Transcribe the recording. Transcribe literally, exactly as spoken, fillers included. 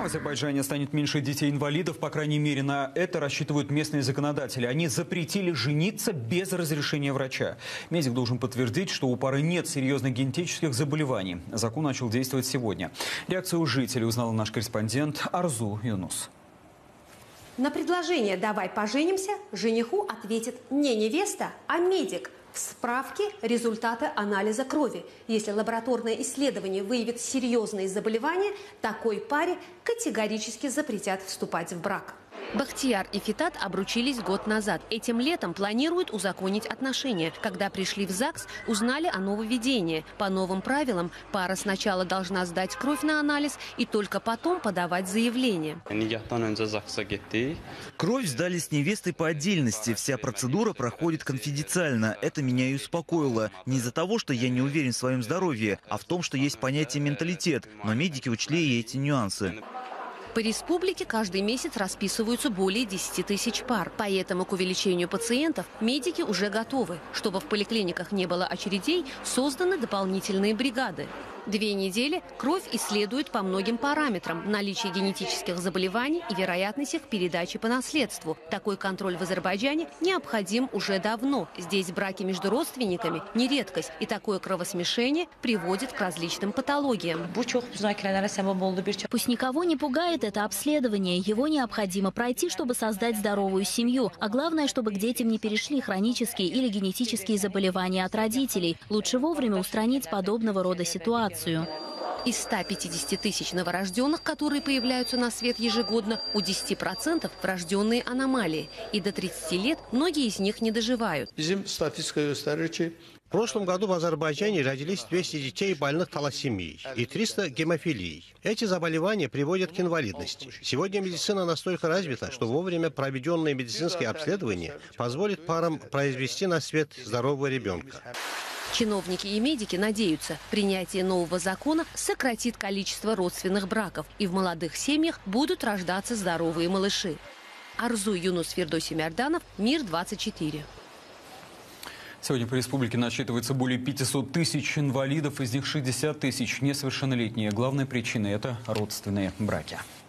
В Азербайджане станет меньше детей-инвалидов. По крайней мере, на это рассчитывают местные законодатели. Они запретили жениться без разрешения врача. Медик должен подтвердить, что у пары нет серьезных генетических заболеваний. Закон начал действовать сегодня. Реакцию у жителей узнал наш корреспондент Арзу Юнус. На предложение «давай поженимся» жениху ответит не невеста, а медик. В справке результаты анализа крови. Если лабораторное исследование выявит серьезные заболевания, такой паре категорически запретят вступать в брак. Бахтияр и Фитат обручились год назад. Этим летом планируют узаконить отношения. Когда пришли в ЗАГС, узнали о нововведении. По новым правилам пара сначала должна сдать кровь на анализ и только потом подавать заявление. Кровь сдали с невестой по отдельности. Вся процедура проходит конфиденциально. Это меня и успокоило. Не из-за того, что я не уверен в своем здоровье, а в том, что есть понятие менталитет. Но медики учли и эти нюансы. По республике каждый месяц расписываются более десяти тысяч пар. Поэтому к увеличению пациентов медики уже готовы. Чтобы в поликлиниках не было очередей, созданы дополнительные бригады. Две недели кровь исследуют по многим параметрам: наличие генетических заболеваний и вероятность их передачи по наследству. Такой контроль в Азербайджане необходим уже давно. Здесь браки между родственниками не редкость, и такое кровосмешение приводит к различным патологиям. Пусть никого не пугает это обследование. Его необходимо пройти, чтобы создать здоровую семью. А главное, чтобы к детям не перешли хронические или генетические заболевания от родителей. Лучше вовремя устранить подобного рода ситуации. Из ста пятидесяти тысяч новорожденных, которые появляются на свет ежегодно, у десяти процентов врожденные аномалии. И до тридцати лет многие из них не доживают. В прошлом году в Азербайджане родились двести детей больных талассемией и триста гемофилией. Эти заболевания приводят к инвалидности. Сегодня медицина настолько развита, что вовремя проведенные медицинские обследования позволят парам произвести на свет здорового ребенка. Чиновники и медики надеются, принятие нового закона сократит количество родственных браков, и в молодых семьях будут рождаться здоровые малыши. Арзу Юнус, Фирдоси Мярданов, Мир двадцать четыре. Сегодня по республике насчитывается более пятисот тысяч инвалидов, из них шестьдесят тысяч несовершеннолетние. Главная причина – это родственные браки.